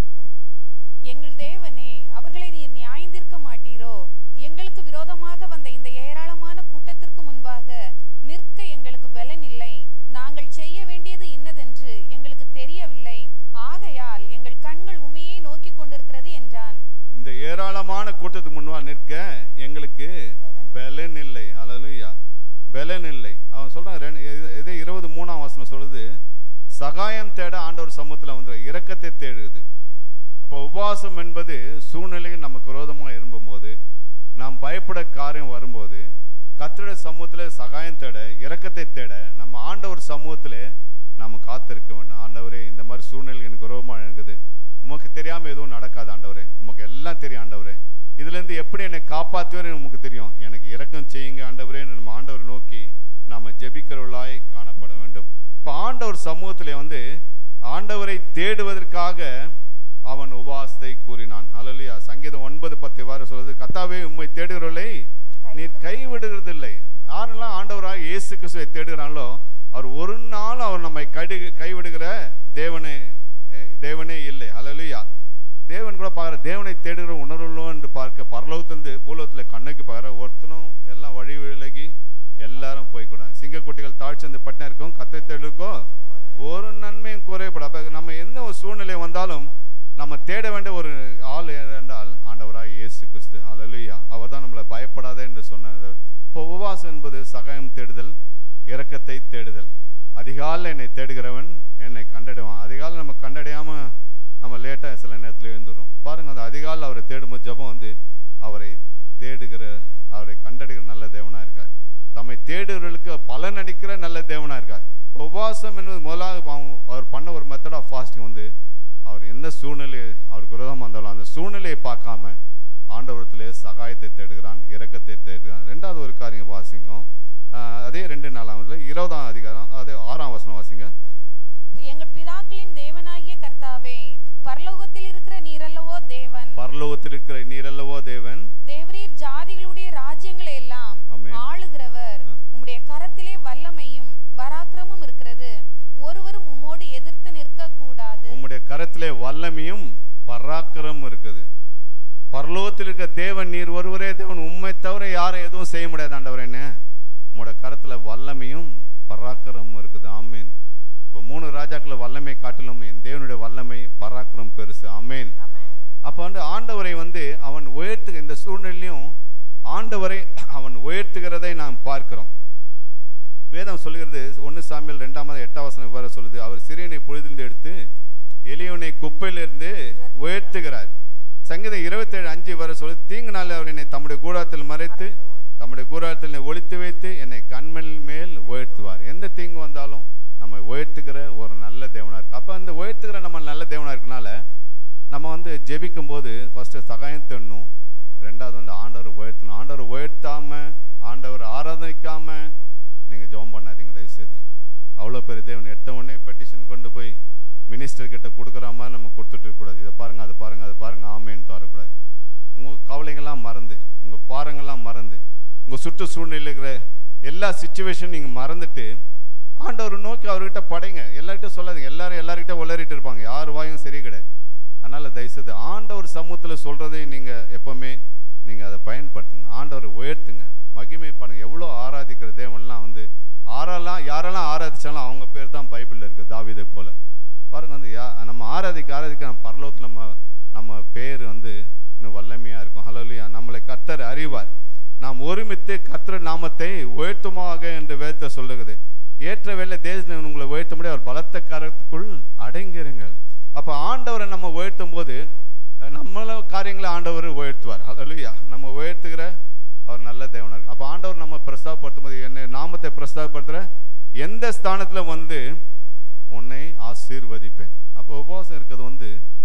எங்கள் தேவனே, அவர்களை நீர் நியாயந்திருக்க மாட்டீரோ? எங்களுக்கு விரோதமாக வந்த இந்த ஏராளமான கூட்டத்திற்கு முன்பாக நிற்க எங்களுக்கு பலன் இல்லை. நாங்கள் செய்ய வேண்டியது இன்னதென்று எங்களுக்கு தெரியவில்லை. ஆகையால் எங்கள் கண்கள் உண்மையை நோக்கி கொண்டிருக்கிறது என்றான்.
இந்த ஏராளமான கூட்டத்துக்கு முன்பாக நிற்க எங்களுக்கு பலன் இல்லை. ஹல்லேலூயா. பலன் இல்லை. அவன் சொல்றான், இதே இருபது மூணாம் வசனம் சொல்லுது, சகாயம் தேட ஆண்டவர் சமூகத்தில் வந்து இரக்கத்தை தேடுது. அப்போ உபவாசம் என்பது சூழ்நிலையில் நமக்கு விரோதமாக இருக்கும்போது, நாம் பயப்பட காரியம் வரும்போது, கர்த்தருடைய சமூகத்தில் சகாயம் தேட, இரக்கத்தை தேட நம்ம ஆண்டவர் சமூகத்தில் நாம் காத்திருக்க வேண்டும். ஆண்டவரே, இந்த மாதிரி சூழ்நிலை எனக்கு விரோதமாக இருக்குது, உமக்கு தெரியாமல் எதுவும் நடக்காது ஆண்டவரே, உமக்கு எல்லாம் தெரியும் ஆண்டவரே, இதுலேருந்து எப்படி என்னை காப்பாற்றுவேன்னு உமக்கு தெரியும், எனக்கு இரக்கம் செய்யுங்க ஆண்டவரே. நம்ம ஆண்டவரை நோக்கி நாம் ஜெபிக்கிறவர்களாய் காணப்பட வேண்டும். இப்போ ஆண்டவர் சமூகத்தில் வந்து ஆண்டவரை தேடுவதற்காக அவன் உபவாசத்தை கூறினான். ஹல்லேலூயா. சங்கீதம் ஒன்பது பத்து வாரம் சொல்றது, கர்த்தாவே உம்மை தேடுகிறவர்களை நீர் கைவிடுகிறதில்லை. யாரெல்லாம் ஆண்டவராக இயேசு கிறிஸ்துவை தேடுகிறாங்களோ அவர் ஒரு நாள் அவர் நம்மை கடு கைவிடுகிற தேவனே தேவனே இல்லை. ஹல்லேலூயா. தேவன் கூட பார்க்குற, தேவனை தேடுகிற உணர்வுள்ளோ என்று பார்க்க பரலோகத்திலிருந்து பூலோகத்தில் கண்ணுக்கு பார்க்குற ஒருத்தனும் எல்லாம் வழி விலகி எல்லாரும் போய்க்கூடாது. சிங்கக்குட்டிகள் தாழ்ச்சந்து பட்டினம் இருக்கும், கர்த்தரை தேடுக்கும் ஒரு நன்மையும் குறைபட. அப்போ நம்ம எந்த ஒரு சூழ்நிலை வந்தாலும் நம்ம தேட வேண்டிய ஒரு ஆள் என்றால் ஆண்டவராக இயேசு கிறிஸ்து. ஹல்லேலூயா. அவர் தான் நம்மளை பயப்படாத என்று சொன்னார். இப்போ உபவாசம் என்பது சகாயம் தேடுதல், இரக்கத்தை தேடுதல். அதிகாலையில் என்னை தேடுகிறவன் என்னை கண்டடைவான். அதிகாலை நம்ம கண்டடையாமல் நம்ம லேட்டாக சில நேரத்தில் எழுந்துடுறோம். பாருங்கள், அந்த அதிகாலையில் அவரை தேடும்போது ஜபம் வந்து அவரை தேடுகிற, அவரை கண்டடைகிற நல்ல தேவனாக இருக்கார். தம்மை தேடுகிறவர்களுக்கு பலன் அளிக்கிற நல்ல தேவனாக இருக்கார். உபவாசம் என்பது முதலாக அவர் பண்ண ஒரு மெத்தட் ஆஃப் ஃபாஸ்டிங் வந்து அவர் எந்த சூழ்நிலை அவருக்கு விரோதமாக இருந்தாலும் அந்த சூழ்நிலையை பார்க்காம ஆண்டவரத்திலே சகாயத்தை தேடுகிறான், இரக்கத்தை தேடுகிறான். ரெண்டாவது ஒரு காரியம் வாசிங்கம், அதே ரெண்டு நாலாவது இருபதாம் அதிகாரம் அதே ஆறாம் வசனம் வாசிங்க.
எங்கள் பிதாக்களின் தேவனாகிய கர்த்தாவே, பரலோகத்தில் இருக்கிற நீரல்லவோ தேவன்,
பரலோகத்தில் இருக்கிற நீரல்லவோ தேவன்,
தேவரீர் ஜாதிகளுடைய ராஜ்யங்களை எல்லாம் ஆளுகிறவர், உம்முடைய கரத்திலே வல்லமையும் பராக்கிரமும் இருக்கிறது, ஒருவரும் உம்மோடு எதிர்த்து நிற்க கூடாது. உம்முடைய
கரத்திலே வல்லமையும் பராக்கிரமும் இருக்குது. பரலோகத்தில் இருக்க தேவன் நீர் ஒருவரே தேவன், உம்மை தவிர யாரும் எதுவும் செய்ய முடியாது ஆண்டவர். என்ன உம்முடைய கரத்துல வல்லமையும் பராக்கிரமும் இருக்குது. ஆமேன். இப்போ மூணு ராஜாக்களை வல்லமை காட்டிலும் என் தேவனுடைய வல்லமை பராக்கிரம் பெருசு. ஆமேன். அப்போ வந்து ஆண்டவரை வந்து அவன் உயர்த்து, இந்த சூழ்நிலையும் ஆண்டவரை அவன் உயர்த்துகிறதை நாம் பார்க்கிறோம். வேதம் சொல்லுகிறது, ஒன்று சாமியல் ரெண்டாம் எட்டாம் வசனம் இவ்வாறு சொல்லுது, அவர் சிறியனை பொழுதிலிருந்து எடுத்து எளியவனை குப்பையிலிருந்து உயர்த்துகிறார். சங்கீதம் இருபத்தி ஏழு அஞ்சு வரை சொல்லுது, தீங்கு நாளில் அவர் என்னை தம்முடைய கூடாரத்தில் மறைத்து தம்முடைய கூடாரத்தில் என்னை ஒளித்து வைத்து என்னை கண்மல் மேல் உயர்த்துவார். எந்த தீங்கு வந்தாலும் நம்ம உயர்த்துகிற ஒரு நல்ல தேவனாக இருக்கு. அப்போ அந்த உயர்த்துகிற நம்ம நல்ல தேவனாக இருக்கனால நம்ம வந்து ஜெபிக்கும் போது ஃபர்ஸ்ட்டு சகாயம் தேடணும், ரெண்டாவது வந்து ஆண்டவர் உயர்த்தணும். ஆண்டவர் உயர்த்தாம ஆண்டவர் ஆராதனைக்காம நீங்கள் ஜெபம் பண்ணாதீங்க தயவுசெய்து. அவ்வளோ பெரிய தேவன் எடுத்த உடனே பெட்டிஷன் கொண்டு போய் மினிஸ்டர் கிட்ட கொடுக்குற மாதிரி நம்ம கொடுத்துட்டு இருக்கக்கூடாது. இதை பாருங்கள், அதை பாருங்கள், அதை பாருங்கள், ஆமேன்னு வரக்கூடாது. உங்கள் கவலைகள்லாம் மறந்து, உங்கள் பாரங்கள்லாம் மறந்து, உங்கள் சுற்று சூழ்நிலை இருக்கிற எல்லா சிச்சுவேஷனும் நீங்கள் மறந்துட்டு ஆண்டவர் நோக்கி அவர்கிட்ட படைங்க. எல்லார்கிட்ட சொல்லாதீங்க. எல்லாரும் எல்லார்கிட்ட உளறிட்டு இருப்பாங்க. யார் வாயும் சரி கிடையாது. அதனால தயவுசெய்து ஆண்டவர் சமூகத்தில் சொல்றதை நீங்க எப்பவுமே நீங்க அதை பயன்படுத்துங்க. ஆண்டவரை உயர்த்துங்க, மகிமை பண்ணுங்க. எவ்வளோ ஆராதிக்கிற தேவன்லாம் வந்து ஆரெல்லாம் யாரெல்லாம் ஆராதிச்சாலும் அவங்க பேர் தான் பைபிளில் இருக்குது. தாவீதை போல பாருங்க, வந்து யா நம்ம ஆராதிக்க ஆராதிக்க நம்ம பரலோகத்தில் நம்ம நம்ம பேர் வந்து இன்னும் வல்லமையாக இருக்கும். ஹல்லேலூயா. நம்மளை கர்த்தர் அறிவார். நாம் ஒருமித்து கர்த்தர் நாமத்தை உயர்த்துமாக என்று வேதத்தை சொல்லுகிறது. ஏற்ற வேலை தேசத்தில் உங்களை உயர்த்த முடியாது, அவர் பலத்த கரத்துக்குள் அடங்கிருங்கள். அப்போ ஆண்டவரை நம்ம உயர்த்தும் போது நம்மள காரியங்களை ஆண்டவர் உயர்த்துவார். ஹல்லேலூயா. நம்ம உயர்த்துகிற அவர் நல்ல தேவனாக இருக்கு. அப்போ ஆண்டவர் நம்ம பிரஸ்தாபப்படுத்தும் போது என்ன நாமத்தை பிரஸ்தாபப்படுத்துகிற எந்த ஸ்தானத்தில் வந்து உன்னை ஆசீர்வதிப்பேன். அப்போ உபவாசம் இருக்கிறது வந்து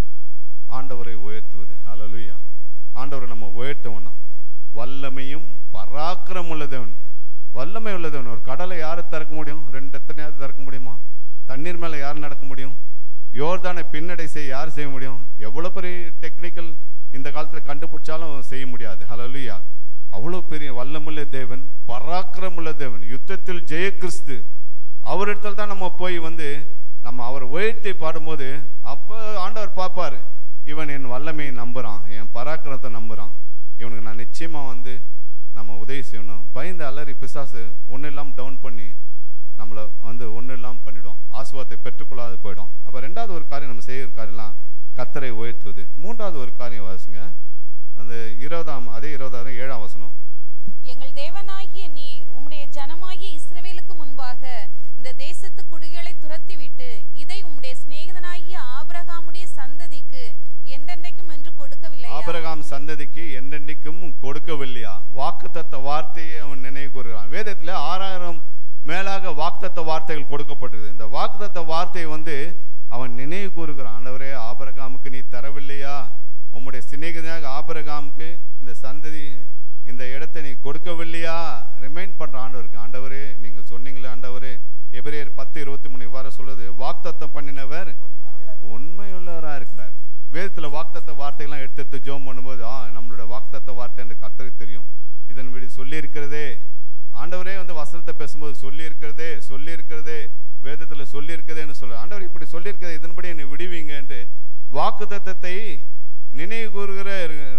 ஆண்டவரை உயர்த்துவது. ஹல்லேலூயா. ஆண்டவரை நம்ம உயர்த்தணும். வல்லமையும் பராக்கிரமும் உள்ள தேவன், வல்லமை உள்ள தேவன். ஒரு கடலை யாரை திறக்க முடியும்? ரெண்டு எத்தனையாவது திறக்க முடியுமா? தண்ணீர் மேலே யார் நடக்க முடியும்? யோர்தானை பின்னடை செய்ய யார் செய்ய முடியும்? எவ்வளோ பெரிய டெக்னிக்கல் இந்த காலத்தில் கண்டுபிடிச்சாலும் செய்ய முடியாது. ஹல்லேலூயா. அவ்வளோ பெரிய வல்லமுள்ள தேவன், பராக்கிரமுள்ள தேவன், யுத்தத்தில் ஜெய கிறிஸ்து. அவரிடத்தில் தான் நம்ம போய் வந்து நம்ம அவரை உயர்த்தி பாடும்போது அப்போ ஆண்டவர் பார்ப்பார், இவன் என் வல்லமையை நம்புகிறான், என் பராக்கிரத்தை நம்புகிறான், இவனுக்கு நான் நிச்சயமாக வந்து நம்ம உதவி செய்யணும். பயந்து அலறி பிசாசு ஒன்றும் இல்லாமல் டவுன் பண்ணி நம்மளை வந்து ஒன்றும் இல்லாமல் பண்ணிவிடும், ஆசீர்வாதத்தை பெற்றுக்கொள்ளாது போயிடும். அப்போ ரெண்டாவது ஒரு காரியம் நம்ம செய்கிற காரியம்லாம் கர்த்தரை உயர்த்துவது. மூன்றாவது ஒரு காரியம் வாசிங்க, அந்த இருபதாம் அதே இருபதாவது ஏழாம் வசனம்.
எங்கள் தேவனாகிய நீர் உம்முடைய ஜனமாகிய இஸ்ரவேலுக்கு முன்பாக இந்த தேசத்து குடிகளை துரத்திவிட்டு இதை உம்முடைய சிநேகிதனாகிய ஆபிரகாமுடைய சந்ததிக்கு என்றென்றைக்கும் என்று கொடுக்கவில்லையா?
ஆபிரகாம் சந்ததிக்கு என்றென்றைக்கும் கொடுக்கவில்லையா? வாக்குத்தத்த வார்த்தையை அவன் நினைவு கூறுகிறான். வேதத்தில் ஆறாயிரம் மேலாக வாக்குத்தத்த வார்த்தைகள் கொடுக்கப்பட்டிருக்கு. இந்த வாக்குத்தத்த வார்த்தையை வந்து அவன் நினைவு கூறுகிறான். ஆண்டவரே, ஆபிரகாமுக்கு நீ தரவில்லையா? உம்முடைய சிநேகிதனாக ஆபிரகாமுக்கு இந்த சந்ததி இந்த இடத்தை நீ கொடுக்கவில்லையா? ரிமைண்ட் பண்ற ஆண்டவருக்கு. ஆண்டவரே, நீங்க சொன்னீங்களே ஆண்டவரே, எபிரேயர் பத்து இருபத்தி மூணு இவ்வாறு சொல்லுது, வாக்குத்தத்தம் பண்ணினவர் உண்மையுள்ளவராக இருக்கிறார். வேதத்தில் வாக்குத்தத்த வார்த்தைகள்லாம் எடுத்து எடுத்து ஜோம் பண்ணும்போது ஆ நம்மளோட வாக்குத்தத்த வார்த்தை என்று கர்த்தருக்கு தெரியும். இதன்படி சொல்லி இருக்கிறதே, ஆண்டவரே வந்து வசனத்தை பேசும்போது சொல்லி இருக்கிறதே சொல்லி இருக்கிறதே வேதத்தில் சொல்லி இருக்கிறதேன்னு சொல்ல, ஆண்டவர் இப்படி சொல்லி இருக்கிறது, இதன்படி என்னை விடுவீங்க என்று வாக்குத்தத்தத்தை நினைவு கூறுகிற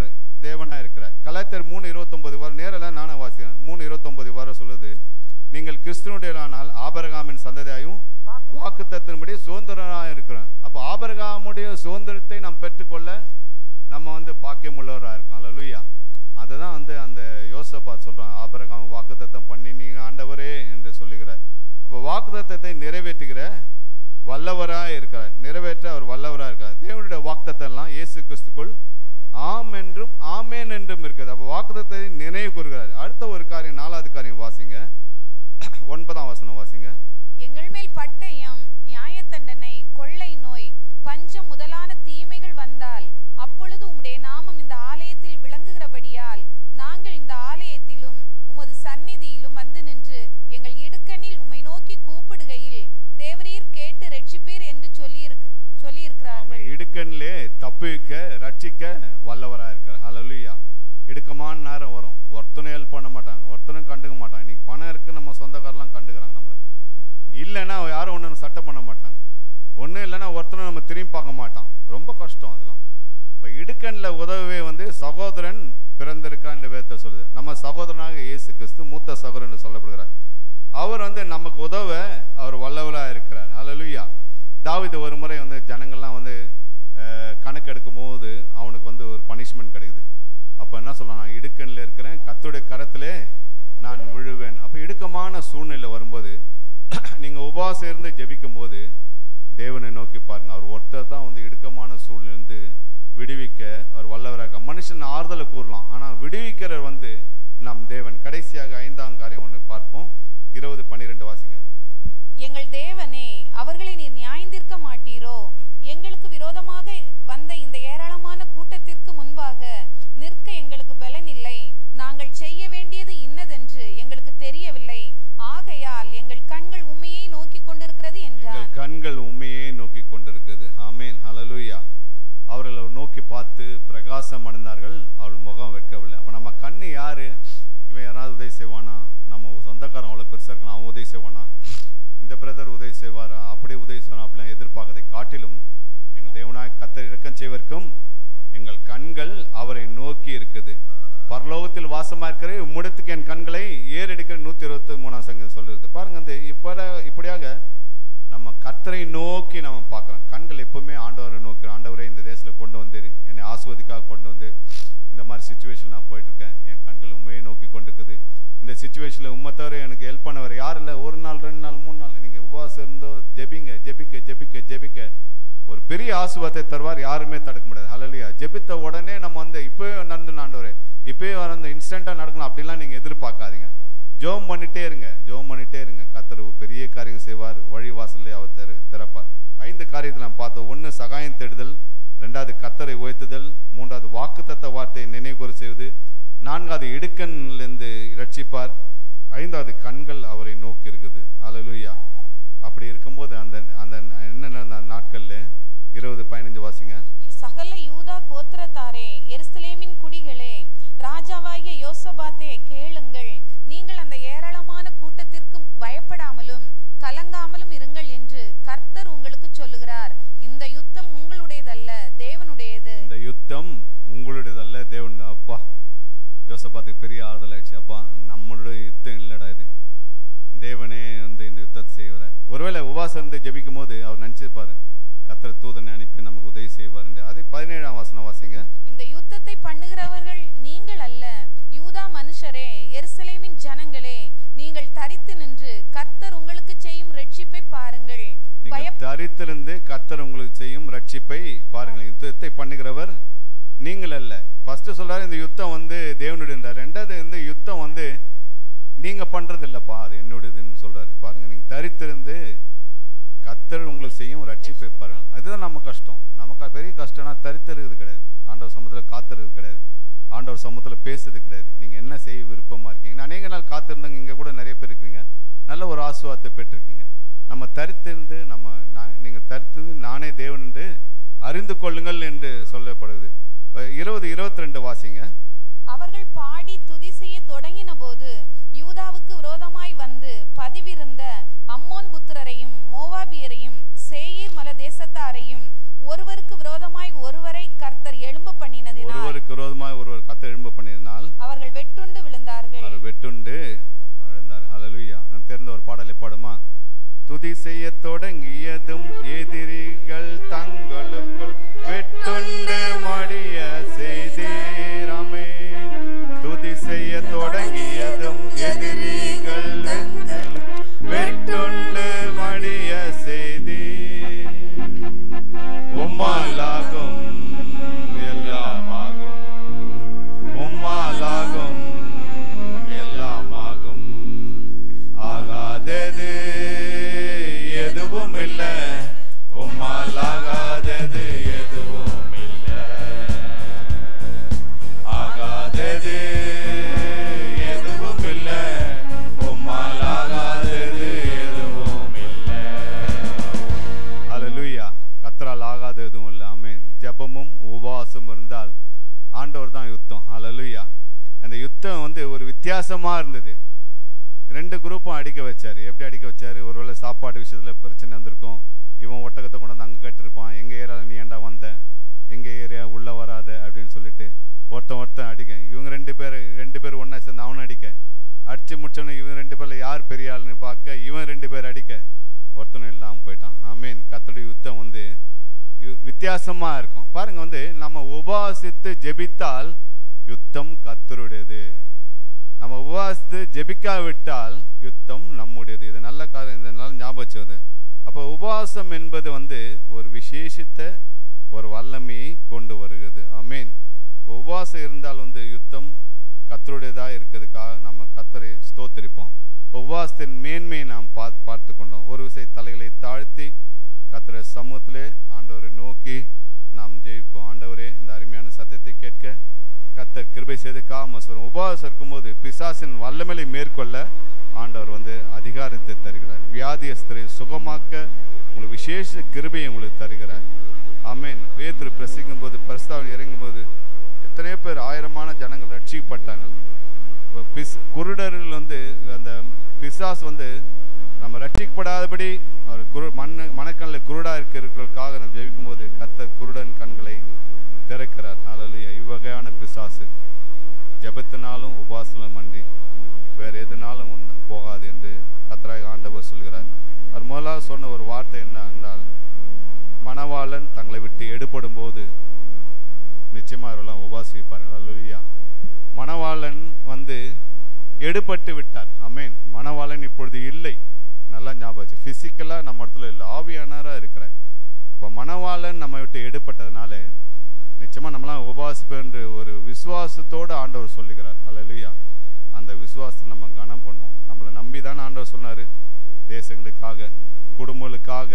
தேவனா இருக்கிறார். கலாத்தியர் மூணு இருபத்தொன்பது வார நேரெல்லாம் நானும் வாசிக்கிறேன். மூணு இருபத்தொன்பது வார சொல்லுது, நீங்கள் கிறிஸ்துவனுடையனால் ஆபிரகாமின் சந்ததியாயும் வாக்குத்தத்தின்படி சுதந்திரனாக இருக்கிறோம். அப்போ ஆபிரகாமுடைய சுதந்திரத்தை நாம் பெற்றுக்கொள்ள நம்ம வந்து பாக்கியம் உள்ளவராக இருக்கோம். அல்லேலூயா. அதுதான் வந்து அந்த யோசபாத் சொல்றான், ஆபிரகாம் வாக்குத்தத்தம் பண்ணி நீங்க ஆண்டவரே என்று சொல்லுகிறார். அப்போ வாக்குத்தத்தத்தை நிறைவேற்றுகிற வல்லவராக இருக்கிறார், நிறைவேற்ற அவர் வல்லவராக இருக்கிறார். தேவனுடைய வாக்குத்தத்தம் எல்லாம் இயேசு கிறிஸ்துக்குள் ஆம் என்றும் ஆமேன் என்றும் இருக்குது. அப்போ வாக்குத்தத்தை நினைவு கூறுகிறார். அடுத்த ஒரு காரியம், நாலாவது காரியம் வாசிங்க, ஒன்பதாம் வசனம் வாசிங்க.
எங்கள் மேல் பட்டயம், நியாய தண்டனை, கொள்ளை நோய், பஞ்சம் முதலான தீமைகள் வந்தால் அப்பொழுது உம்முடைய நாமம் இந்த ஆலயத்தில் விளங்குகிறபடியால் நாங்கள் இந்த ஆலயத்திலும் உமது சந்நிதியிலும் வந்து நின்று எங்கள் இடுக்கணில் உம்மை நோக்கி கூப்பிடுகையில் தேவரீர் கேட்டு ரட்சிப்பீர் என்று சொல்லி இருக்கு சொல்லி இருக்கிறார்கள்.
இடுக்கணிலே தப்பிக்க ரட்சிக்க வல்லவராக இருக்கிறார். ஹல்லேலூயா. இடுக்கமான நேரம் வரும், ஒருத்தனும் ஹெல்ப் பண்ண மாட்டாங்க, ஒருத்தனும் கண்டுக்க மாட்டாங்க. இன்னைக்கு பணம் இருக்கு, நம்ம சொந்தக்காரெல்லாம் கண்டுக்கிறாங்க நம்மள, இல்லைன்னா யாரும் ஒன்று சட்டம் பண்ண மாட்டாங்க, ஒன்றும் இல்லைன்னா ஒருத்தனும் நம்ம திரும்பி பார்க்க மாட்டான். ரொம்ப கஷ்டம் அதெல்லாம். இப்போ இடுக்கணில் உதவவே வந்து சகோதரன் பிறந்திருக்கான்னு வேதத்தை சொல்லுது. நம்ம சகோதரனாக இயேசு கிறிஸ்து மூத்த சகோதரன் சொல்லப்படுகிறார். அவர் வந்து நமக்கு உதவ அவர் வல்லவராக இருக்கிறார். ஹல்லேலூயா. தாவீது ஒரு முறை வந்து ஜனங்கள்லாம் வந்து கணக்கு எடுக்கும் போது அவனுக்கு வந்து ஒரு பனிஷ்மெண்ட் கிடைக்குது. அப்போ என்ன சொல்லலாம், நான் இடுக்கணில் இருக்கிறேன், கர்த்தருடைய கரத்திலே நான் விழுவேன். அப்போ இடுக்கமான சூழ்நிலை வரும்போது நீங்கள் உபவாசம் இருந்து ஜெபிக்கும் போது தேவனை நோக்கி பாருங்க, அவர் ஒருத்தர் தான் வந்து இடுக்கமான சூழ்நிலிருந்து விடுவிக்க அவர் வல்லவராக. மனுஷன் ஆறுதலை கூறலாம், ஆனால் விடுவிக்கிறவர் வந்து நம் தேவன். கடைசியாக ஐந்தாம் காரியம் ஒன்று பார்ப்போம், இருபது பன்னிரெண்டு வாசிங்க.
எங்கள் தேவனே, அவர்களை நீர் நியாயந்திருக்க மாட்டீரோ? எங்களுக்கு விரோதமாக வந்த இந்த ஏராளமான கூட்டத்திற்கு முன்பாக நிற்க எங்களுக்கு பலன் இல்லை. நாங்கள் செய்ய வேண்டியது இன்னதென்று எங்களுக்கு தெரியவில்லை. ஆகையால் எங்கள் கண்கள் உண்மையை நோக்கி கொண்டிருக்கிறது என்றார்.
எங்கள் கண்கள் உண்மையை நோக்கி கொண்டிருக்கிறது. ஆமென். ஹல்லேலூயா. அவர்களை நோக்கி பார்த்து பிரகாசம் அடைந்தார்கள், அவள் முகம் வெட்கவில்லை. அப்போ நம்ம கண்ணு யாரு? இவன் யாராவது உதவி செய்வானா? நம்ம சொந்தக்காரன் அவ்வளோ பெருசாக இருக்கான், அவன் உதவி செய்வானா? இந்த பிரதர் உதவி செய்வாரா, அப்படி உதவி செய்வாரா அப்படிலாம் எதிர்பார்க்கதை காட்டிலும் எங்கள் தேவனாய் கர்த்தர் இரக்கம் செய்வதற்கும் எங்கள் கண்கள் அவரை நோக்கி இருக்குது. பரலோகத்தில் வாசமா இருக்கிற உம்மிடத்துக்கு என் கண்களை ஏறெடுக்கிற நூத்தி இருபத்தி மூணாம் சங்கம் சொல்லுறது பாருங்க. வந்து இப்ப இப்படியாக நம்ம கர்த்தரை நோக்கி நம்ம பார்க்குறோம். கண்கள் எப்பவுமே ஆண்டவரை நோக்கிறோம். ஆண்டவரே இந்த தேசத்தில் கொண்டு வந்து என்னை ஆசுவதிக்காக கொண்டு வந்து இந்த மாதிரி சுச்சுவேஷன் நான் போயிட்டு இருக்கேன், என் கண்கள் உண்மையை நோக்கி கொண்டு இருக்குது. இந்த சுச்சுவேஷனில் உண்மை தவிர எனக்கு ஹெல்ப் பண்ணவர் யாரும் இல்லை. ஒரு நாள் ரெண்டு நாள் மூணு நாள் நீங்கள் உபவாசம் இருந்தோ ஜெபிங்க, ஜெபிக்க ஜெபிக்க ஜெபிக்க ஒரு பெரிய ஆசுவாதத்தை தருவார். யாருமே தடுக்க முடியாது. ஹல்லேலூயா. ஜெபித்த உடனே நம்ம வந்து இப்போவே நடந்து ஆண்டவரே இப்போயே வந்து இன்ஸ்டண்ட்டாக நடக்கணும் அப்படிலாம் நீங்கள் எதிர்பார்க்காதீங்க. ஜோம் பண்ணிட்டே இருங்க, ஜோம் பண்ணிட்டே இருங்க. கர்த்தர் பெரிய காரியம் செய்வார். வழி வாசல்லே அவர் திற திறப்பார். ஐந்து காரியத்தில் நாம் பார்த்தோம். ஒன்று சகாயம் தேடுதல், ரெண்டாவது கர்த்தரை உயர்த்துதல், மூன்றாவது வாக்குத்தத்த வார்த்தையை நினைவுகூர செய்வது, நான்காவது இடுக்கண்லேருந்து இரட்சிப்பார், ஐந்தாவது கண்கள் அவரை நோக்கி இருக்குது. ஹல்லேலூயா. அப்படி இருக்கும்போது அந்த அந்த என்ன நடந்த நாட்கள்ல இருபது பதினைஞ்சு வாசிங்க.
சகல யூதா கோத்திரத்தாரே, எருசலேமின் குடிகளே, ராஜாவாகிய யோசபாத்தே கேளுங்கள். நீங்கள் அந்த ஏராளமான கூட்டத்திற்கு பயப்படாமலும் கலங்காமலும் இருங்கள் என்று கர்த்தர் உங்களுக்கு சொல்லுகிறார். இந்த யுத்தம் உங்களுடையதல்ல, தேவனுடையது. இந்த யுத்தம்
உங்களுடையதல்ல, தேவன். அப்பா, யோசபாத்துக்கு பெரிய ஆறுதல் ஆயிடுச்சு. அப்பா, நம்மளுடைய யுத்தம் இல்லடா, இது தேவனே வந்து இந்த யுத்தத்தை செய்வார். ஒருவேளை உபவாசம் வந்து ஜெபிக்கும் போது அவர் நினைச்சிருப்பாரு கர்த்தர் தூதனை அனுப்பி நமக்கு உதவி செய்வார். அதே பதினேழாம் வசனம் வாசிங்க.
இந்த யுத்தத்தை பண்ணுகிறவர்கள் நீங்கள் அல்ல, யூதா மனுஷரே, எருசலேமின் ஜனங்களே, நீங்கள் தரித்து நின்று கர்த்தர் உங்களுக்கு செய்யும் ரட்சிப்பை பாருங்கள்.
தரித்திருந்து கர்த்தர் உங்களுக்கு செய்யும் ரட்சிப்பை பாருங்கள். யுத்தத்தை பண்ணுகிறவர் நீங்கள் அல்ல. ஃபர்ஸ்ட் சொல்றாரு இந்த யுத்தம் வந்து தேவனுடைய. ரெண்டாவது வந்து யுத்தம் வந்து நீங்க பண்றது இல்லப்பா, அது என்னுடையதுன்னு சொல்றாரு. பாருங்க, நீங்க தரித்திருந்து கர்த்தர் உங்களுக்கு செய்யும் ரட்சிப்பை பாருங்க. அதுதான் நம்ம கஷ்டம். நமக்கு பெரிய கஷ்டம்னா தரித்திருக்கிறது கிடையாது, ஆண்டவர் சமூகத்தில் காத்திருக்கிறது கிடையாது, ஆண்டவர் சமூகத்தில் பேசுறது கிடையாது. நீங்க என்ன செய்ய விருப்பமா இருக்கீங்க. அநேக நாள் காத்திருந்தாங்க, இங்க கூட நிறைய பேர் இருக்கீங்க, நல்ல ஒரு ஆசுவாதத்தை பெற்றிருக்கீங்க. நம்ம தரித்திருந்து நம்ம நீங்க தரித்திருந்து நானே தேவன் என்று அறிந்து கொள்ளுங்கள் என்று சொல்லப்படுது. இருபது இருபத்தி ரெண்டு வாசிங்க.
அவர்கள் பாடி துதி செய்ய தொடங்கின போது யூதாவுக்கு விரோதமாய் வந்து பதிவிருந்த அம்மோன் புத்திரரையும் மோவாபியரையும் சேயீர் மல தேசத்தாரையும் ஒருவருக்கு விரோதமாய் ஒருவரை கர்த்தர் எழும்ப பண்ணினதினால்
ஒருவருக்கு விரோதமாய் ஒருவர் கர்த்தர் எழும்ப பண்ணினதினால் அவர்கள்
வெட்டுண்டு விழுந்தார்கள்.
அவர்கள் வெட்டுண்டு விழுந்தார்கள். ஹல்லேலூயா. நாம் தெரிந்த ஒரு பாடலை பாடுமா? துதி செய்ய தொடங்கியதும் எதிரிகள் தங்களுக்குள் வெட்டுண்டு மடிய செய்தீராமே. துதி செய்ய தொடங்கியதும் எதிரிகள் வெட்டுண்டு மடிய செய்தி. உம்மாலாகும் எல்லாமாகும், உம்மாலாகும் எல்லாமாகும், ஆகாதது எதுவும் இல்ல, உம்மால் ஆகாதது எதுவும் இல்ல, ஆகாதது எதுவும் இல்ல, உம்மால் ஆகாதது எதுவும் இல்ல. ஹல்லேலூயா. கர்த்தரால் ஆகாத எதுவும் இல்லை. ஆமென். ஜெபமும் உபவாசமும் இருந்தால் ஆண்டவர் தான் யுத்தம். ஹல்லேலூயா. அந்த யுத்தம் வந்து ஒரு வித்தியாசமா இருந்தது. ரெண்டு குரூப்பும் அடிக்க வச்சாரு. எப்படி அடிக்க வச்சாரு? ஒருவேளை சாப்பாடு விஷயத்துல பிரச்சனை வந்திருக்கும். இவன் ஒட்டகத்தை கொண்டு வந்து அங்கே கட்டிருப்பான். எங்க ஏரியாவில் நீ ஏண்டா வந்த, எங்க ஏரியா உள்ள வராத அப்படின்னு சொல்லிட்டு ஒருத்தன் ஒருத்தன் அடிக்க. இவங்க ரெண்டு பேர் ரெண்டு பேர் ஒன்னா சேர்ந்து அவனை அடிக்க, அடிச்சு முடிச்சோன்னு இவன் ரெண்டு பேர்ல யார் பெரிய ஆளுன்னு பார்க்க இவன் ரெண்டு பேர் அடிக்க, ஒருத்தனும் இல்லாமல் போயிட்டான். ஆமீன். கர்த்தருடைய யுத்தம் வந்து வித்தியாசமா இருக்கும். பாருங்க, வந்து நம்ம உபவாசித்து ஜெபித்தால் யுத்தம் கர்த்தருடையது. நம்ம உபவாசித்து ஜெபிக்காவிட்டால் யுத்தம் நம்முடையது. இது நல்ல காரியம், இதனால ஞாபகம் வச்சது. அப்போ உபவாசம் என்பது வந்து ஒரு விசேஷித்த ஒரு வல்லமையை கொண்டு வருகிறது. ஆமீன். உபவாசம் இருந்தால் வந்து யுத்தம் கர்த்தருடையதாக இருக்கிறதுக்காக நம்ம கர்த்தரை ஸ்தோத்திரிப்போம். உபவாசத்தின் மேன்மையை நாம் பார்த்து பார்த்து கொண்டோம். ஒரு விசை தலைகளை தாழ்த்தி கர்த்தருடைய சமூகத்திலே ஆண்டவரை நோக்கி நாம் ஜெயிப்போம். ஆண்டவரே, இந்த அருமையான சத்தத்தை கேட்க கர்த்தர் கிருபை செய்து காமஸ்வரம். உபவாசம் இருக்கும்போது பிசாசின் வல்லமையை மேற்கொள்ள ஆண்டவர் வந்து அதிகாரத்தை தருகிறார். வியாதியஸ்தரை சுகமாக்க உங்களுக்கு விசேஷ கிருபையை உங்களுக்கு தருகிறார். ஆமேன். பேதுரு பிரசங்கும் போது பிரஸ்தாவனை இறங்கும் போது எத்தனையோ பேர் ஆயிரமான ஜனங்கள் ரட்சிக்கப்பட்டாங்க. பிஸ் குருடர்கள் வந்து அந்த பிசாஸ் வந்து நம்ம ரட்சிக்கப்படாதபடி அவர் குரு மண்ண மனக்கண்ணில் குருடா இருக்கிறவர்களுக்காக நம்ம ஜெபிக்கும் போது கர்த்தர் குருடன் கண்களை திறக்கிறார். ஹல்லேலூயா. இவ்வகையான பிசாசு ஜெபத்தினாலும் உபாசனம் அன்றி வேற எதுனாலும் உண்டு போகாது என்று கர்த்தராகிய ஆண்டவர் சொல்கிறார். அவர் முதலாக சொன்ன ஒரு வார்த்தை என்ன என்றால், மணவாளன் தங்களை விட்டு எடுபடும் போது நிச்சயமா அவரெல்லாம் உபாசிப்பார்கள். ஹல்லேலூயா. மணவாளன் வந்து எடுபட்டு விட்டார். ஆமென். மணவாளன் இப்பொழுது இல்லை. நல்லா ஞாபகம் வச்சு, பிசிக்கலா நம்ம இடத்துல இல்லை, ஆவியானவரா இருக்கிறார். அப்ப மணவாளன் நம்ம விட்டு எடுபட்டதுனால நிச்சயமா நம்மளாம் உபாசிப்போம் என்று ஒரு விசுவாசத்தோடு ஆண்டவர் சொல்லுகிறார். ஹல்லேலூயா. அந்த விசுவாசத்தை நம்ம கனம் பண்ணுவோம். நம்மளை நம்பி தான் ஆண்டவர் சொன்னாரு, தேசங்களுக்காக, குடும்பங்களுக்காக,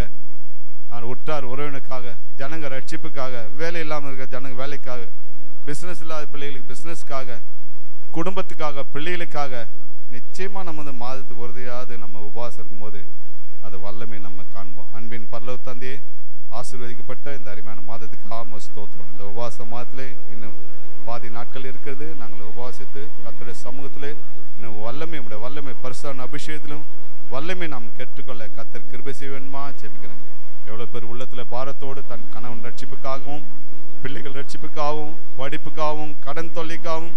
உற்றார் உறவினருக்காக, ஜனங்க ரட்சிப்புக்காக, வேலை இல்லாமல் இருக்க ஜனங்க வேலைக்காக, பிசினஸ் இல்லாத பிள்ளைகளுக்கு பிசினஸ்க்காக, குடும்பத்துக்காக, பிள்ளைகளுக்காக நிச்சயமா நம்ம வந்து மாதத்துக்கு ஒருதையாவது நம்ம உபவாசம் இருக்கும்போது அது வல்லமை நம்ம காண்போம். அன்பின் பரலோக தந்தையே, ஆசீர்வதிக்கப்பட்ட இந்த அருமையான மாதத்துக்கு ஆம ஸ்தோத்திரம். இந்த உபவாச மாதத்திலே இன்னும் பாதி நாட்கள் இருக்கிறது. நாங்கள் உபவாசித்து கர்த்தருடைய சமூகத்திலே இன்னும் வல்லமை, நம்முடைய வல்லமை பரிசுத்த அபிஷேகத்திலும் வல்லமை நாம் கேட்டுக்கொள்ள கர்த்தர் கிருபை செய்வேன்மா ஜெபிக்கிறேன். எவ்வளோ பேர் உள்ளத்தில் பாரத்தோடு தன் கணவன் ரட்சிப்புக்காகவும், பிள்ளைகள் ரட்சிப்புக்காகவும், படிப்புக்காகவும், கடன் தொல்லைக்காகவும்,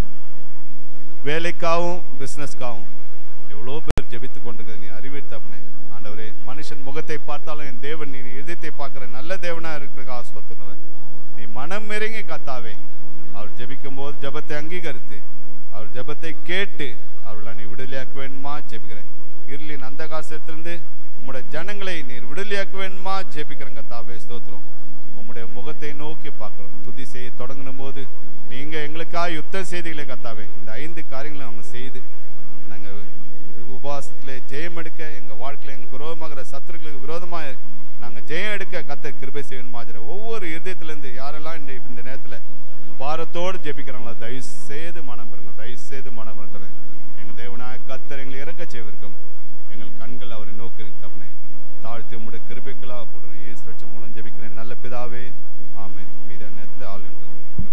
வேலைக்காகவும், பிசினஸ்க்காகவும் எவ்வளோ பேர் ஜெபித்து கொண்டிருக்கிறது நீ அறிவித்தப்பனே. ஆண்டவரே, மனுஷன் முகத்தை பார்த்தாலும் என் தேவன் நீ இதயத்தை பார்க்கிற நல்ல தேவனா இருக்கிறக்கா சொத்துனவன். நீ மனம் இறங்கி கத்தாவே அவர் ஜெபிக்கும் போது ஜெபத்தை அங்கீகரித்து அவர் ஜெபத்தை கேட்டு அவர்களை நீ விடுதலையாக்க வேணுமா ஜெபிக்கிறேன். இருளின் அந்த காசத்திலிருந்து உம்முடைய ஜனங்களை நீர் விடுதலையாக்க வேணுமா ஜெபிக்கிறேங்க தாவே ஸ்தோத்திரம். உம்முடைய முகத்தை நோக்கி பார்க்கிறோம். துதி செய்ய தொடங்கின போது நீங்க எங்களுக்காக யுத்தம் செய்தீங்களே கத்தாவே. இந்த ஐந்து காரியங்களை அவங்க செய்து நாங்கள் உபவாசத்திலே ஜெயம் எடுக்க, எங்கள் வாழ்க்கையில் எங்களுக்கு விரோதமாகிற சத்துருக்களுக்கு விரோதமாக நாங்கள் ஜெயம் எடுக்க கர்த்தர் கிருபை செய்யணும் மாதிரி ஒவ்வொரு இருதயத்திலேருந்து யாரெல்லாம் இந்த இந்த நேரத்தில் பாரத்தோடு ஜெபிக்கிறாங்களோ தயவு செய்து மனம் பெறுங்க, தயவு செய்து மனம் பெறத்தோட எங்கள் தேவனாய கர்த்தர் எங்களை இறக்க செய்விருக்கும். எங்கள் கண்கள் அவரை நோக்கி தப்பனே தாழ்த்தி உம்முடைய கிருபைக்களாக போடுறேன். இயேசு ரட்சகர் மூலம் ஜெபிக்கிறேன் நல்ல பிதாவே, ஆமென். மீத நேரத்தில் ஆள் உண்டு.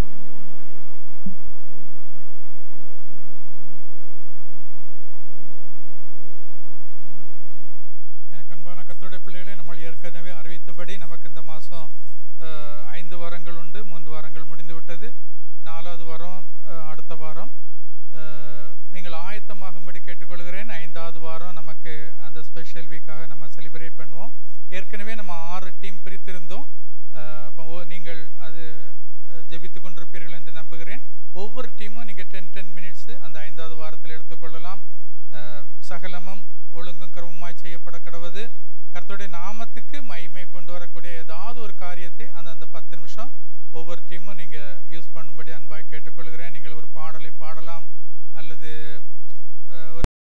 பிள்ளைகளே, நம்ம ஏற்கனவே அறிவித்தபடி நமக்கு இந்த மாதம் ஐந்து வாரங்கள் உண்டு. மூன்று வாரங்கள் முடிந்து விட்டது. நாலாவது வாரம் அடுத்த வாரம். நீங்கள் ஆயத்தமாகும்படி கேட்டுக்கொள்கிறேன். ஐந்தாவது வாரம் நமக்கு அந்த ஸ்பெஷல் வீக்காக நம்ம செலிப்ரேட் பண்ணுவோம். ஏற்கனவே நம்ம ஆறு டீம் பிரித்திருந்தோம். நீங்கள் அது ஜெபித்து கொண்டிருப்பீர்கள் என்று நம்புகிறேன். ஒவ்வொரு டீமும் நீங்கள் டென் டென் மினிட்ஸு அந்த ஐந்தாவது வாரத்தில் எடுத்துக்கொள்ளலாம். சகலமும் ஒழுங்கும் கிரமமாய் செய்யப்பட கடவுது. கர்த்தருடைய நாமத்துக்கு மகிமை கொண்டு வரக்கூடிய ஏதாவது ஒரு காரியத்தை அந்த அந்த பத்து நிமிஷம் ஒவ்வொரு டீமும் நீங்கள்